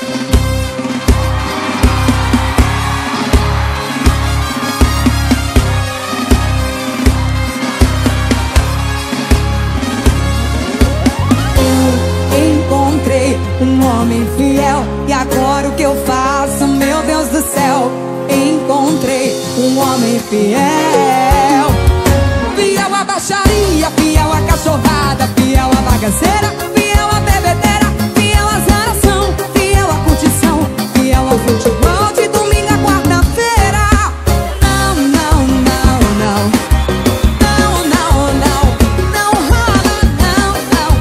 Um homem fiel, e agora o que eu faço, meu Deus do céu? Encontrei um homem fiel. Fiel à baixaria, fiel à cachorrada, fiel à bagaceira, fiel à bebedeira, fiel à zaração, fiel à curtição, fiel ao futebol de domingo a quarta-feira. Não, não, não, não. Não, não, não. Não rola, não, não,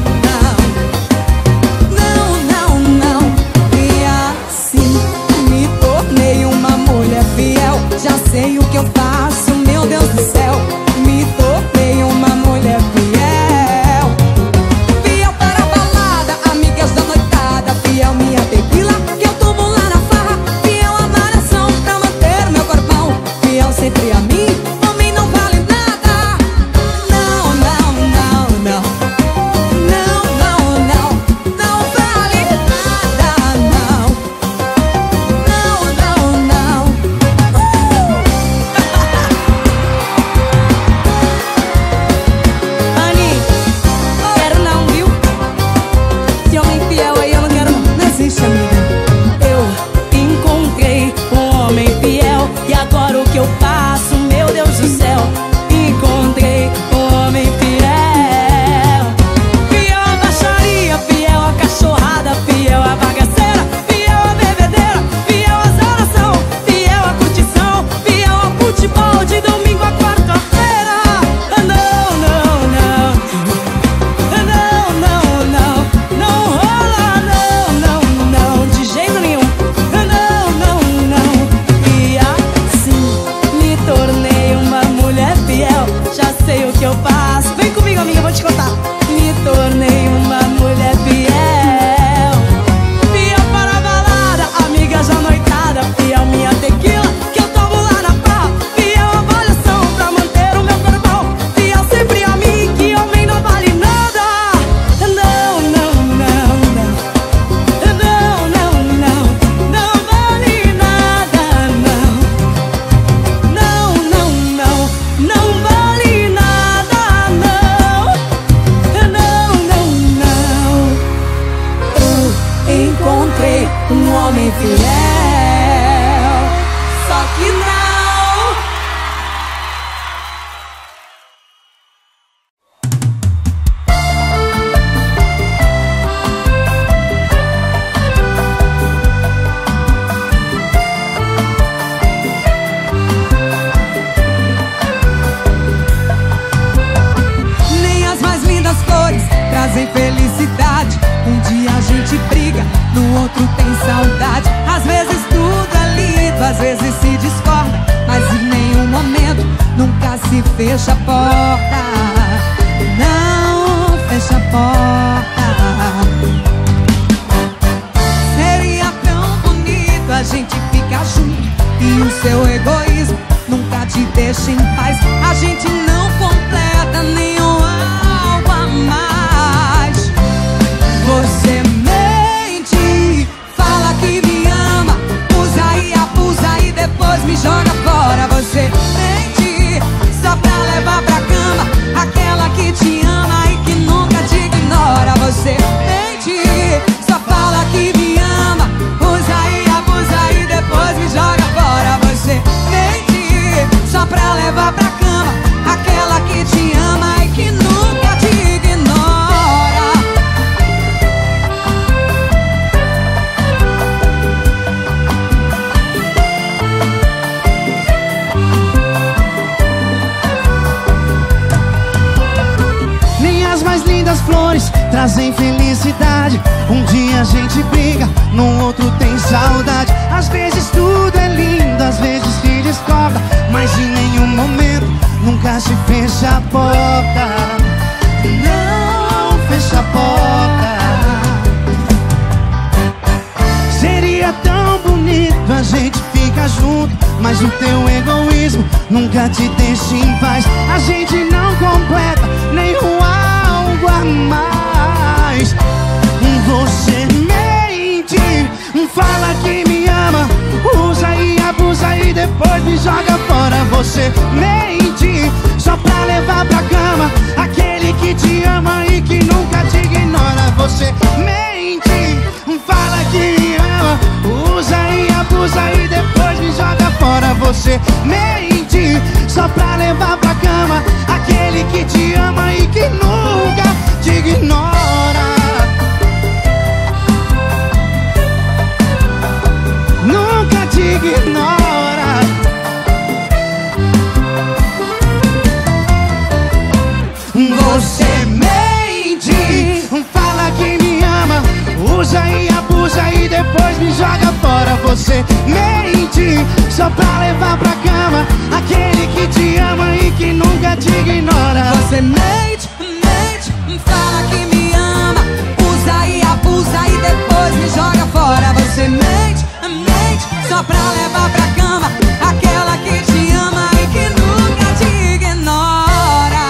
não. Não, não, não. E assim me tornei uma mulher fiel. Já sei o que eu faço, meu Deus do céu. Me tornei uma mulher fiel. Fiel para a balada, amigas da noitada, fiel minha tequila, que eu tomo lá na farra. Fiel à malhação, pra manter meu corpão. Fiel sempre a mim, homem não vale nada. Não, não, não, não. Não, não, não. Não vale nada, não. Não, não, não. Ani, quero não, viu? Se homem fiel aí eu não quero não. Não existe, amiga. Eu encontrei um homem fiel, e agora o que eu faço, meu Deus do céu? Encontrei um homem fiel. Fiel à baixaria, fiel à cachorrada, fiel à bagaceira, fiel à bebedeira, fiel à zaração, fiel à curtição, fiel ao futebol de domingo a quarta-feira. Não, não, não. Não, não, não. Não rola, não, não, não. De jeito nenhum. Não, não, não. E assim me tornei uma mulher fiel. Já sei o que eu faço. Vem comigo, amiga, eu vou te contar. Me tornei uma mulher fiel. Fiel para a balada, amigas da noitada, fiel minha tequila, que eu tomo lá na praia. Fiel à avaliação, pra manter o meu corpão. Fiel sempre a mim, que homem não vale nada. Não, não, não, não. Não, não, não. Não vale nada, não. Não, não, não. Não vale nada, não. Não, não, não. Eu encontrei um homem fiel. Só que não. Nem as mais lindas flores trazem felicidade. Um dia a gente briga, no outro tem saudade. Às vezes tudo é lindo, às vezes se discorda, mas em nenhum momento nunca se fecha a porta. Não fecha a porta. Seria tão bonito a gente ficar junto, e o seu egoísmo nunca te deixa em paz. A gente não completa nenhum algo a mais. Você mente, fala que me ama, usa e abusa e depois me joga fora. Você mente só pra levar pra cama aquela que te ama e que nunca te ignora. Você mente, só fala que me ama, usa e abusa e depois me joga fora. Você mente só pra levar pra cama aquela que te ama e que nunca te ignora. Nem as mais lindas flores trazem felicidade. Um dia a gente briga, no outro tem saudade. Às vezes tudo é lindo, às vezes se discorda, mas em nenhum momento nunca se fecha a porta. Não fecha a porta. Seria tão bonito a gente ficar junto, mas o teu egoísmo nunca te deixa em paz. A gente não completa nem o algo a mais. Você mente, joga fora. Você mente só pra levar pra cama aquele que te ama e que nunca te ignora. Você mente, fala que me ama, usa e abusa e depois me joga fora. Você mente só pra levar pra cama aquele que te ama e que nunca te ignora. Nunca te ignora. Você mente, fala que me ama, usa e abusa e depois me joga fora. Você mente só pra levar pra cama aquele que te ama e que nunca te ignora. Você mente, fala que me ama, usa e abusa e depois me joga fora. Você mente, só pra levar pra cama aquela que te ama e que nunca te ignora.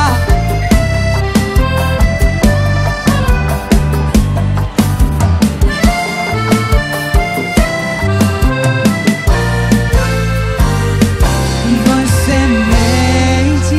Você mente.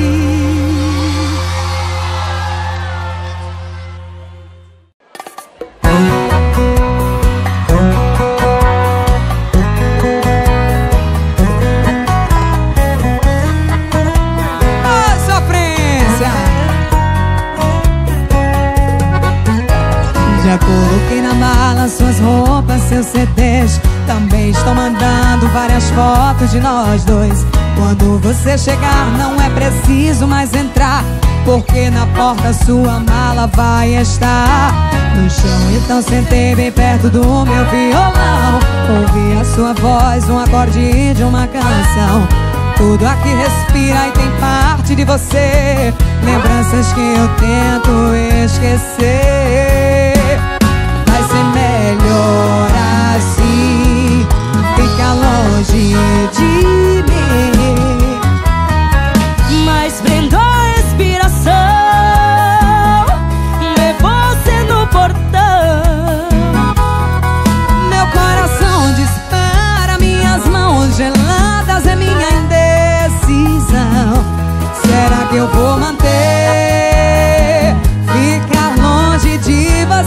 Já coloquei na mala suas roupas, seus CDs. Também estou mandando várias fotos de nós dois. Quando você chegar não é preciso mais entrar, porque na porta sua mala vai estar no chão. Então sentei bem perto do meu violão, ouvi a sua voz, um acorde de uma canção. Tudo aqui respira e tem parte de você, lembranças que eu tento esquecer. Vai ser melhor assim, fica longe de mim. Mas prendeu a respiração, levou você no portão. Meu coração dispara, minhas mãos geladas, é minha indecisão. Será que eu vou manter, ficar longe de você?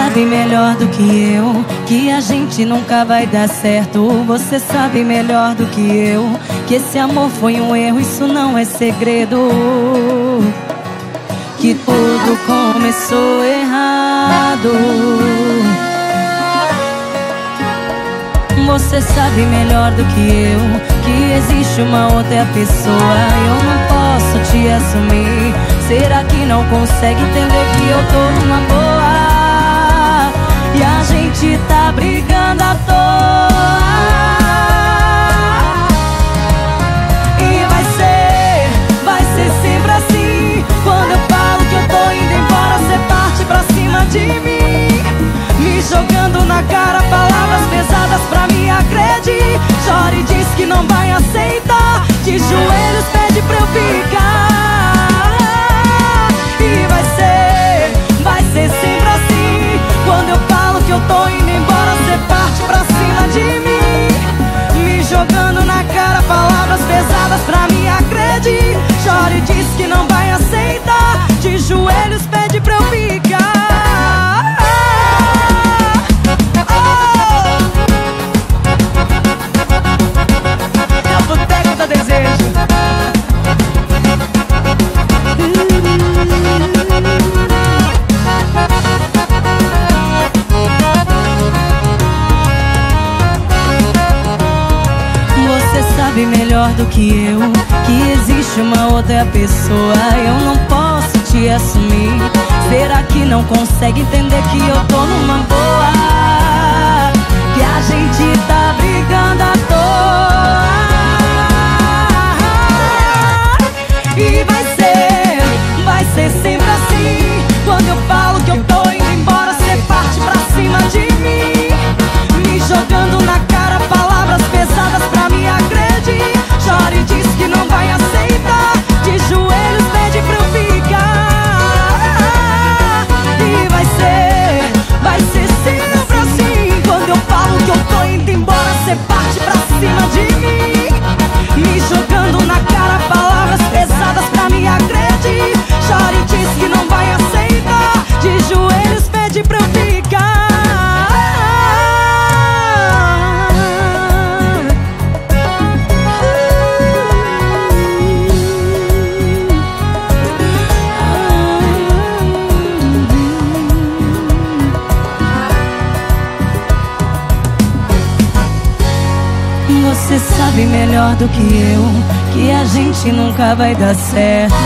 sabe melhor do que eu que a gente nunca vai dar certo. Você sabe melhor do que eu que esse amor foi um erro, isso não é segredo. Que tudo começou errado. Você sabe melhor do que eu que existe uma outra pessoa. Eu não posso te assumir. Será que não consegue entender que eu tô numa boa? E a gente tá brigando à toa. E vai ser sempre assim. Quando eu falo que eu tô indo embora, cê parte pra cima de mim, me jogando na cara palavras pesadas pra me agredir. Chora e diz que não vai aceitar, de joelhos pede pra eu ficar. E vai ser sempre assim. Quando eu falo que eu tô indo embora, cê parte pra cima de mim, me jogando na cara palavras pesadas pra me agredir. Chora e diz que não vai aceitar, de joelhos pede pra eu ficar. É o boteco do desejo. Você sabe melhor do que eu que existe uma outra pessoa. Eu não posso te assumir. Será que não consegue entender que eu tô numa boa? Que a gente tá brigando à toa. E vai ser sempre assim. Quando eu falo que eu tô indo embora, cê parte pra cima de mim, me jogando na cara palavras pesadas pra me agredir. Chora e diz que não vai aceitar, de joelhos pede pra eu ficar. E vai ser sempre assim. Quando eu falo que eu tô indo embora, cê parte pra cima de mim, me jogando na cara palavras pesadas pra me agredir. Chora e diz que não vai aceitar, de joelhos pede pra eu ficar. Você sabe melhor do que eu que a gente nunca vai dar certo.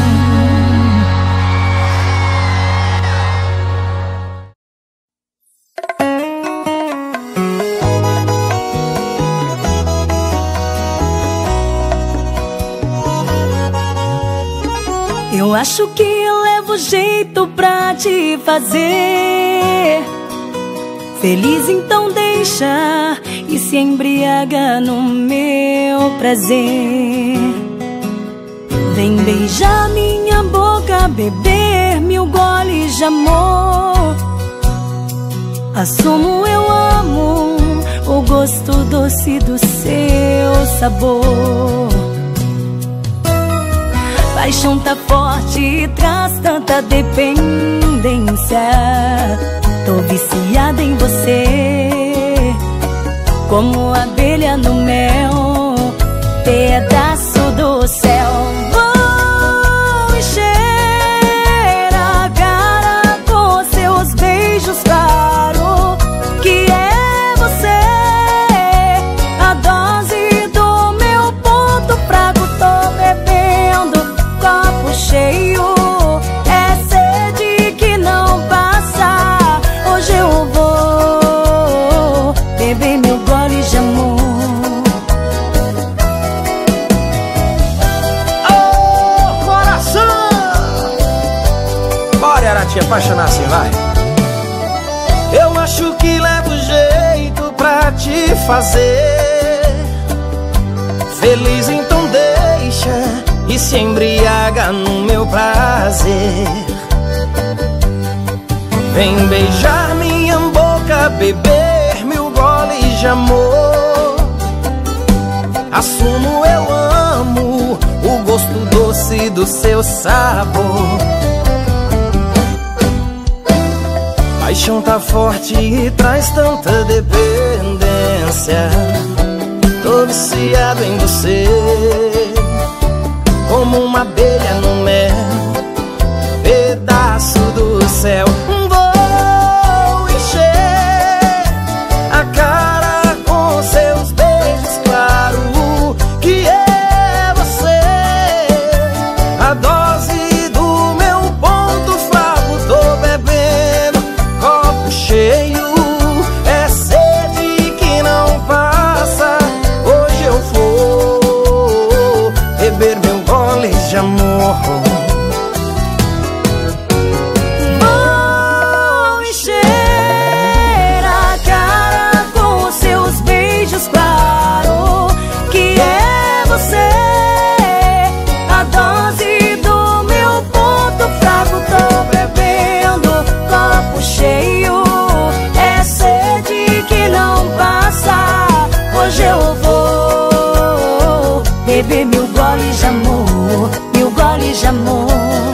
Eu acho que eu levo jeito pra te fazer feliz, então deixa e se embriaga no meu prazer. Vem beijar minha boca, beber mil goles de amor. Assumo, eu amo o gosto doce do seu sabor. Paixão tá forte e traz tanta dependência. Tô viciada em você, como abelha no mel, pedaço do céu. Vou encher a cara com seus beijos, claro que é você. A dose do meu ponto fraco, tô bebendo copo cheio. É sede que não passa. Hoje eu vou beber mil goles de amor. Ô, coração! Bora, Arati, apaixonar assim, vai. Eu acho que levo jeito pra te fazer feliz, então deixa e se embriaga no meu prazer. Vem beijar minha boca, beber mil goles de amor. Assumo, eu amo o gosto doce do seu sabor. Paixão tá forte e traz tanta dependência. Tô viciado em você, como uma abelha no mel, pedaço do céu. Vou encher a cara com seus beijos, claro que é você. A dose do meu ponto fraco, tô bebendo copo cheio. É sede que não passa, hoje eu vou beber meu gole de amor. Vou encher a cara com seus beijos, claro que é você. A dose do meu ponto fraco, tô bebendo copo cheio. É sede que não passa, hoje eu vou beber meu gole de amor, meu gole de amor.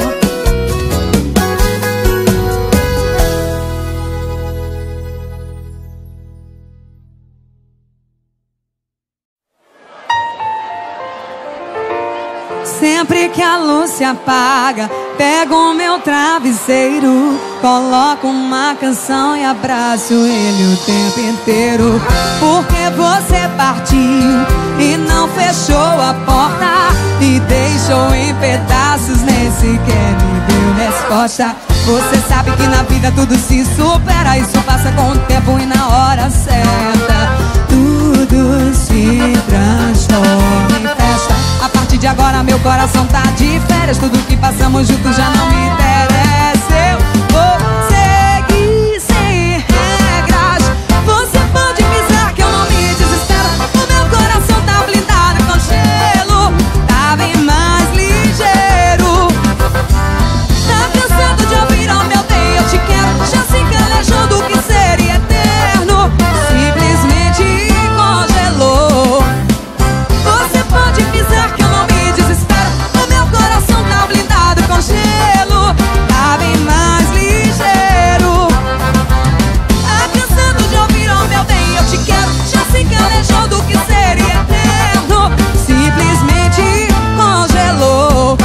Sempre que a luz se apaga, pego o meu travesseiro, coloco uma canção e abraço ele o tempo inteiro. Porque você partiu e não fechou a porta, me deixou em pedaços, nem sequer me deu resposta. Você sabe que na vida tudo se supera, isso passa com o tempo e na hora certa tudo se transforma em festa. A partir de agora meu coração tá de férias, tudo que passamos juntos já não me interessa. Eu vou seguir sem regras. Você pode pisar que eu não me desespero. O meu coração tá blindado com gelo, tá bem mais ligeiro. Tá cansado de ouvir ao meu bem, eu te quero, já se calejando o que seria eterno. Simplesmente congelou. Você pode pisar que eu não me desespero. O meu coração tá blindado com gelo, tá bem mais ligeiro. Tá cansado de ouvir ao meu bem, eu te quero, já se calejou do que seria eterno. Simplesmente congelou.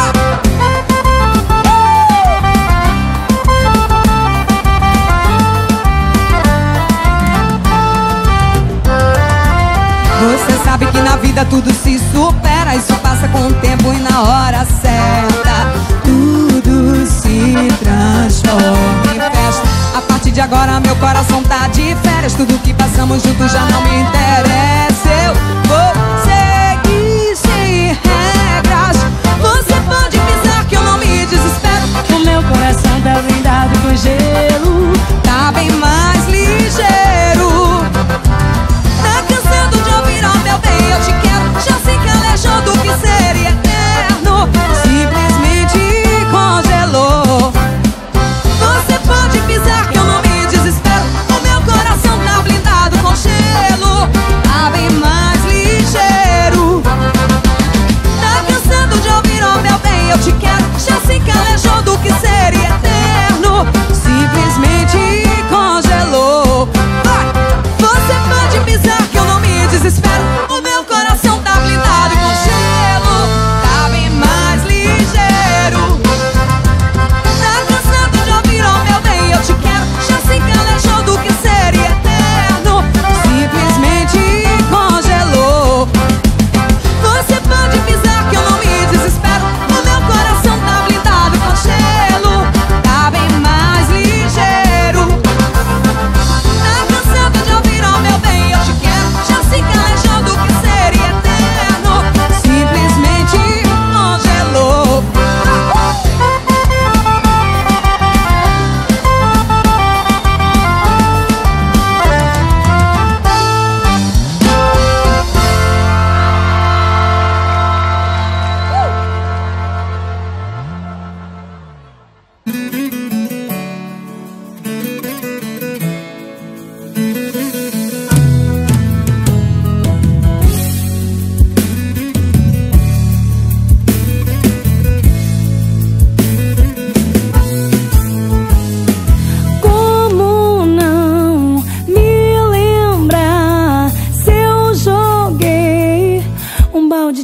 Você sabe que na vida tudo se supera, isso passa com o tempo e na hora certa tudo se transforma em festa. A partir de agora meu coração tá de férias, tudo que passamos juntos já não me interessa. Eu vou seguir sem regras. Você pode pisar que eu não me desespero. O meu coração tá blindado com gelo, tá bem mais ligeiro. Tá cansado de ouvir ao meu bem, eu te quero, já se calejou do que seria eterno. Simplesmente congelou. Você pode pisar que eu não me desespero. O meu coração tá blindado com gelo, tá bem mais ligeiro. Tá cansado de ouvir ao meu bem, eu te quero, já se calejou do que seria eterno.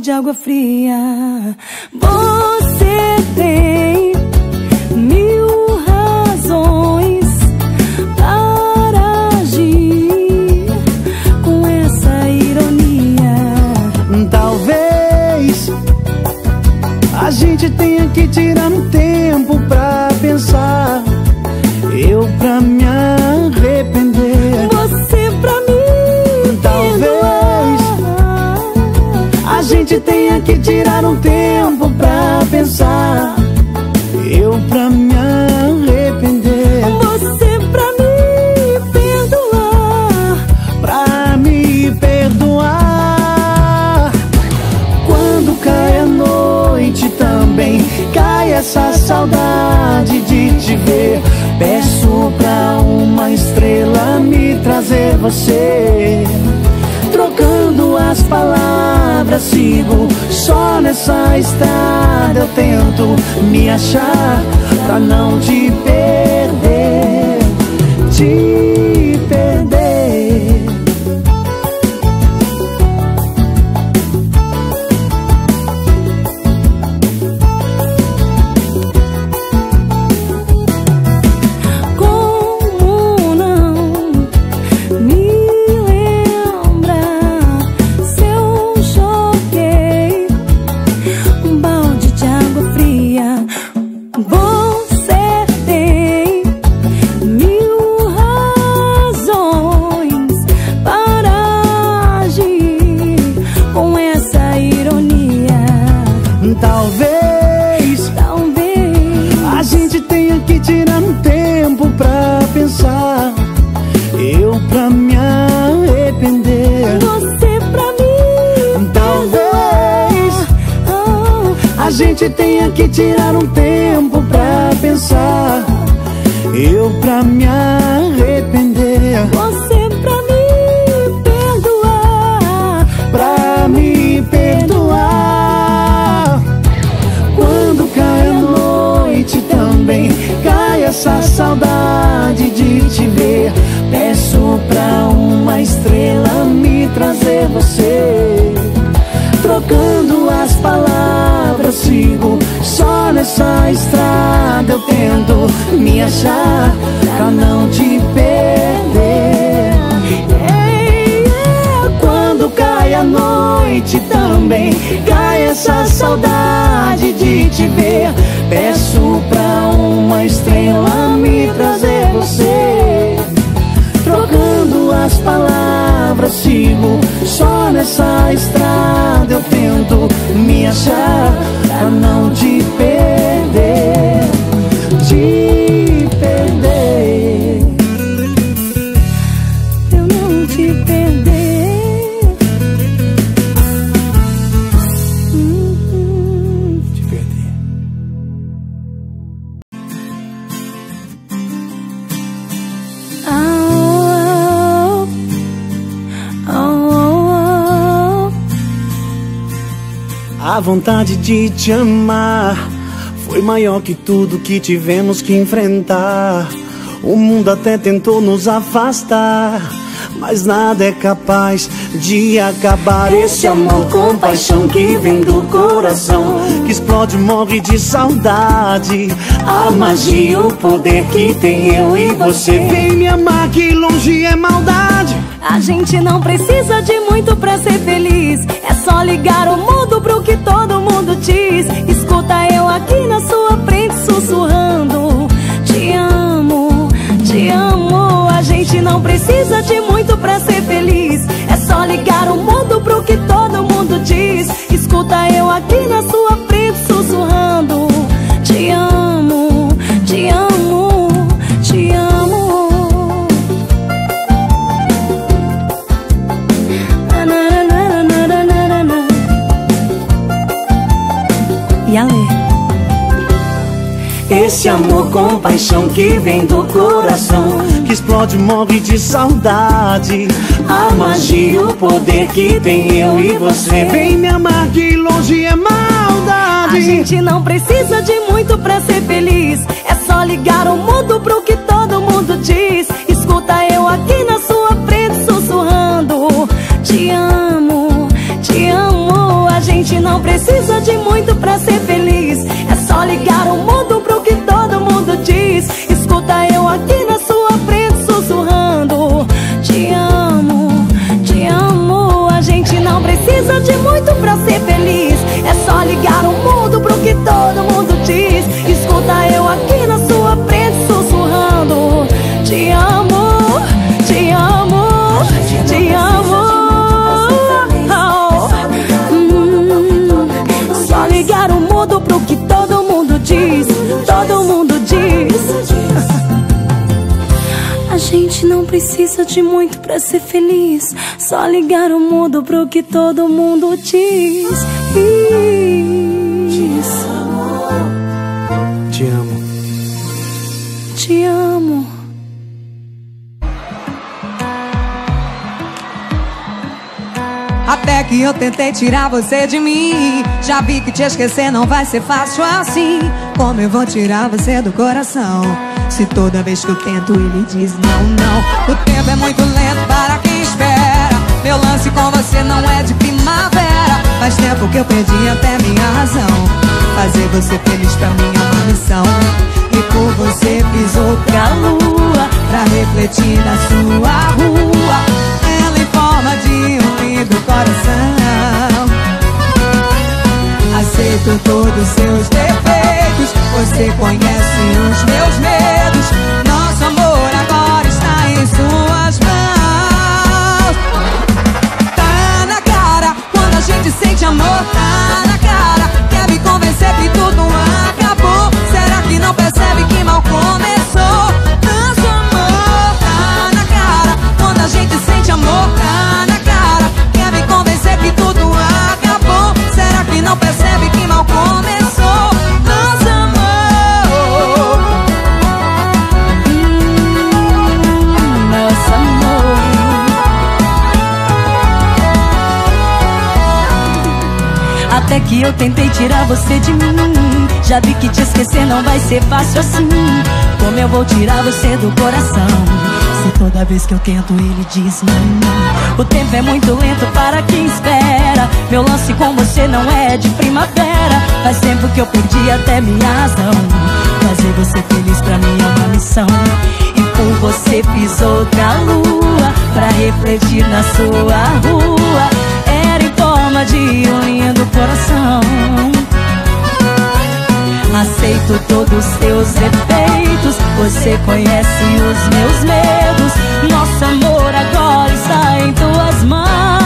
de água fria. Você tem 1000 razões para agir com essa ironia. Talvez a gente tenha que tirar um tempo pra pensar. Eu pra me arrepender, você pra mim talvez a gente tenha que tirar um tempo pra pensar. Eu pra me arrepender, você pra me perdoar. pra me perdoar. Quando cai a noite também cai essa saudade de te ver. Peço pra uma estrela me trazer você. Trocando as palavras, sigo só nessa estrada. Eu tento me achar pra não te perder, te perder. Talvez a gente tenha que tirar um tempo pra pensar. Eu pra me arrepender, você pra mim talvez a gente tenha que tirar um tempo pra pensar. Eu pra me arrepender, você pra me perdoar. pra me perdoar. Quando cai a noite também cai essa saudade de te ver. Peço pra uma estrela me trazer você. Trocando as palavras, sigo só nessa estrada. Eu tento me achar pra não te perder. Quando cai a noite também cai essa saudade de te ver. Peço pra uma estrela me trazer você. Trocando as palavras, sigo só nessa estrada. Eu tento me achar pra não te perder, te perder. Eu não te perder. Te perder. A vontade de te amar foi maior que tudo que tivemos que enfrentar. O mundo até tentou nos afastar, mas nada é capaz de acabar esse amor com paixão que vem do coração, que explode e morre de saudade. A magia, o poder que tem eu e você. Vem me amar que longe é maldade. A gente não precisa de muito pra ser feliz. É só ligar o mundo pro que todo mundo diz. Escuta eu aqui na sua frente sussurrando: te amo, te amo. A gente não precisa de muito pra ser feliz. É só ligar o mundo pro que todo mundo diz. Escuta eu aqui na sua frente sussurrando: te amo, te amo, te amo. E Ale. Esse amor com paixão que vem do coração, que explode e morre de saudade. A magia, o poder que tem eu e você. Vem me amar que longe é maldade. A gente não precisa de muito pra ser feliz. É só ligar o mundo pro que todo mundo diz. Escuta eu aqui na sua frente sussurrando: te amo, te amo. A gente gente não precisa de muito pra ser feliz. Só ligar o mundo pro que todo mundo diz. Te amo. Te amo. Até que eu tentei tirar você de mim. Já vi que te esquecer não vai ser fácil assim. Como eu vou tirar você do coração, se toda vez que eu tento ele diz não, não. O tempo é muito lento para quem espera. Meu lance com você não é de primavera. Faz tempo que eu perdi até minha razão. Fazer você feliz pra mim é uma missão. E por você fiz outra lua pra refletir na sua rua. Ela em forma de um lindo coração. Aceito todos os seus defeitos. Você conhece os meus medos. Nosso amor agora está em suas mãos. Tá na cara quando a gente sente amor. Tá na cara, quer me convencer que tudo acabou. Será que não percebe que mal começou? Nosso amor tá na cara quando a gente sente amor. Tá na cara, quer me convencer que tudo acabou. Será que não percebe que mal começou? Nosso amor. Nosso amor. Até que eu tentei tirar você de mim. Já vi que te esquecer não vai ser fácil assim. Como eu vou tirar você do coração, se toda vez que eu tento ele diz não, não. O tempo é muito lento para quem espera. Meu lance com você não é de primavera. Faz tempo que eu perdi até minha razão. Fazer você feliz pra mim é uma missão. E por você fiz outra lua pra refletir na sua rua. Era em forma de um lindo coração. Aceito todos os seus defeitos. Você conhece os meus medos. Nosso amor agora está em tuas mãos.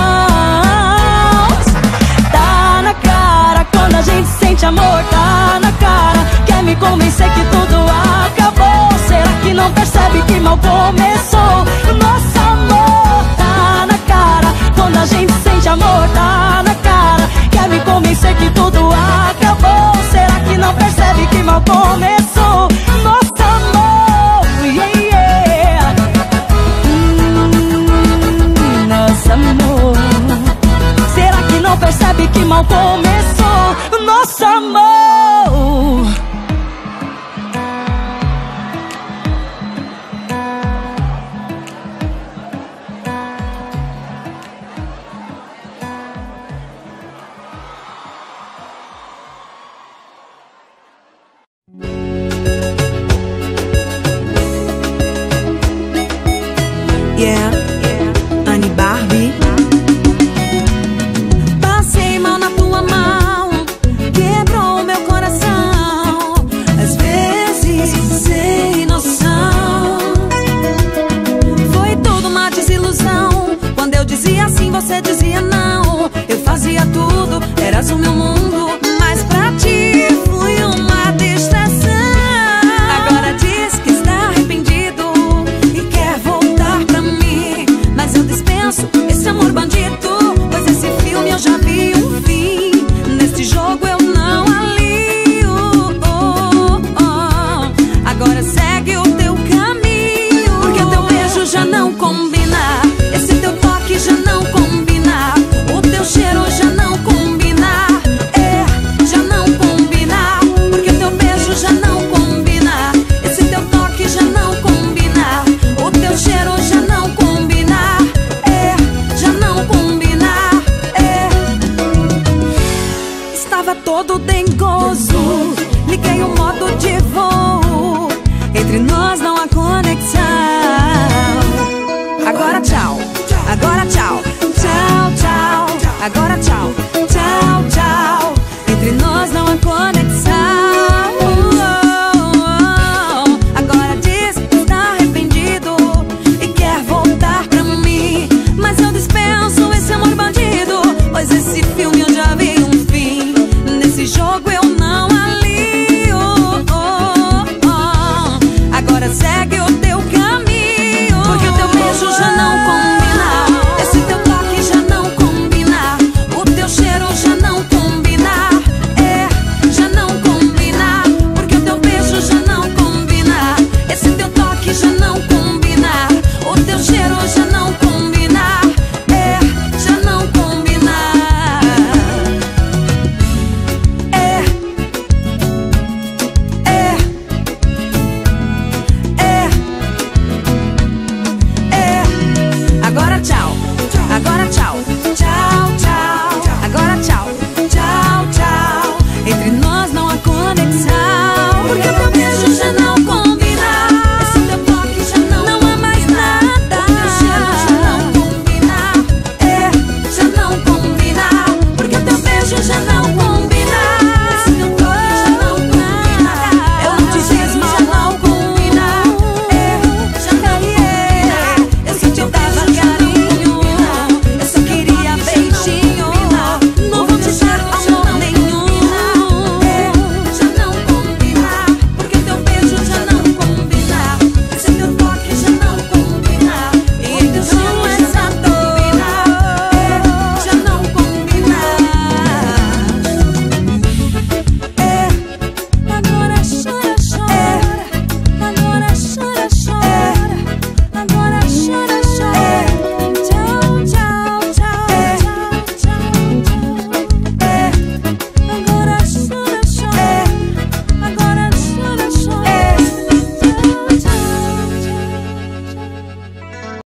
Tá na cara quando a gente sente amor. Tá na cara, quer me convencer que tudo acabou. Será que não percebe que mal começou? Nosso amor tá na cara quando a gente sente amor. Tá na cara, quer me convencer que tudo acabou. Será que não percebe que mal começou? Nosso amor, yeah, yeah. Nosso amor. Será que não percebe que mal começou? Nosso amor. Annie Barbie. Passei mal na tua mão, quebrou meu coração. Às vezes sem noção. Foi tudo uma desilusão. Quando eu dizia sim, você dizia não. Eu fazia tudo, eras o meu mundo.